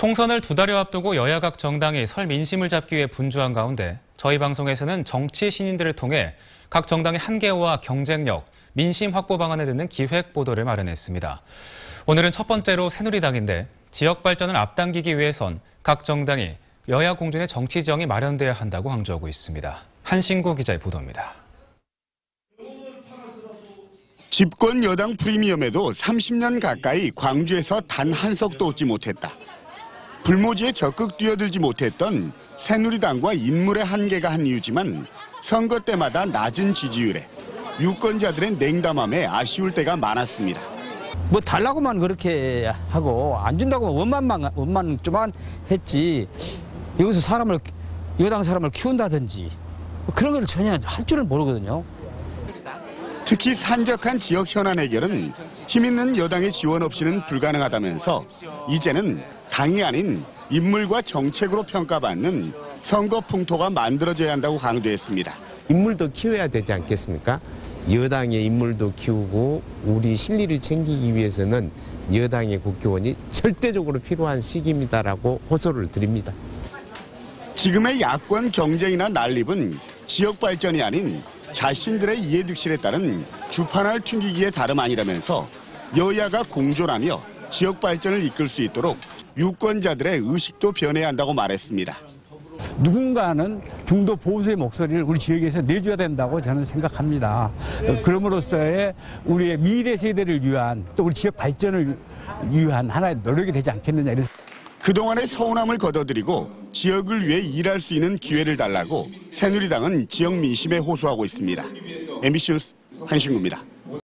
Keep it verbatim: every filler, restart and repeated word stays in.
총선을 두 달여 앞두고 여야 각 정당이 설 민심을 잡기 위해 분주한 가운데 저희 방송에서는 정치 신인들을 통해 각 정당의 한계와 경쟁력, 민심 확보 방안에 드는 기획 보도를 마련했습니다. 오늘은 첫 번째로 새누리당인데 지역 발전을 앞당기기 위해선 각 정당이 여야 공존의 정치 지형이 마련돼야 한다고 강조하고 있습니다. 한신구 기자의 보도입니다. 집권 여당 프리미엄에도 삼십 년 가까이 광주에서 단 한 석도 얻지 못했다. 불모지에 적극 뛰어들지 못했던 새누리당과 인물의 한계가 한 이유지만 선거 때마다 낮은 지지율에 유권자들의 냉담함에 아쉬울 때가 많았습니다. 뭐 달라고만 그렇게 하고 안 준다고 원만만 원만 좀만 했지 여기서 사람을 여당 사람을 키운다든지 그런 걸 전혀 할 줄을 모르거든요. 특히 산적한 지역 현안 해결은 힘 있는 여당의 지원 없이는 불가능하다면서 이제는 당이 아닌 인물과 정책으로 평가받는 선거 풍토가 만들어져야 한다고 강조했습니다. 인물도 키워야 되지 않겠습니까? 여당의 인물도 키우고 우리 실리를 챙기기 위해서는 여당의 국회의원이 절대적으로 필요한 시기입니다라고 호소를 드립니다. 지금의 야권 경쟁이나 난립은 지역 발전이 아닌 자신들의 이해득실에 따른 주판을 튕기기에 다름 아니라면서 여야가 공존하며 지역 발전을 이끌 수 있도록 유권자들의 의식도 변해야 한다고 말했습니다. 누군가는 중도 보수의 목소리를 우리 지역에서 내줘야 된다고 저는 생각합니다. 그럼으로써의 우리의 미래 세대를 위한 또 우리 지역 발전을 위한 하나의 노력이 되지 않겠느냐. 그동안의 서운함을 걷어들이고 지역을 위해 일할 수 있는 기회를 달라고 새누리당은 지역 민심에 호소하고 있습니다. 엠비씨 뉴스 한신구입니다.